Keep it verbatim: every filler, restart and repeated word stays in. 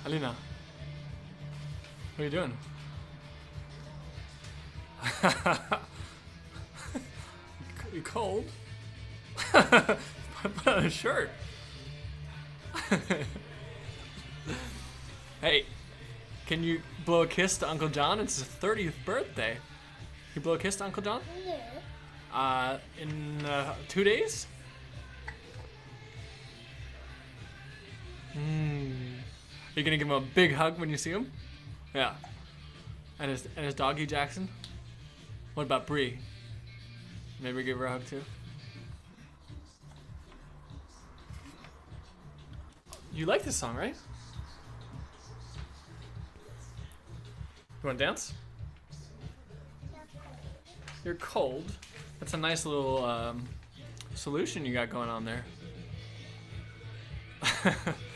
Alina. What are you doing? You cold? Put on a shirt. Hey, can you blow a kiss to Uncle John? It's his thirtieth birthday. You blow a kiss to Uncle John? Yeah. Uh, in uh, two days? Hmm. Are you gonna give him a big hug when you see him? Yeah. And his and his doggy Jackson? What about Bree? Maybe give her a hug too. You like this song, right? You wanna dance? You're cold. That's a nice little um, solution you got going on there.